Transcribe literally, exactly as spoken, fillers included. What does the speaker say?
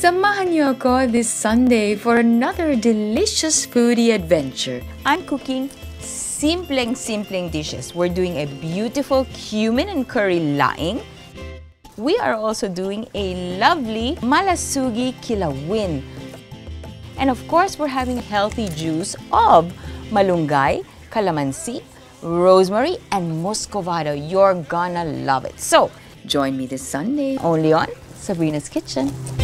Samahan niyo ako this Sunday for another delicious foodie adventure. I'm cooking simpleng-simpleng dishes. We're doing a beautiful cumin and curry laing. We are also doing a lovely malasugi kilawin. And of course, we're having a healthy juice of malunggay, calamansi, rosemary, and muscovado. You're gonna love it. So, Join me this Sunday only on Sabrina's Kitchen.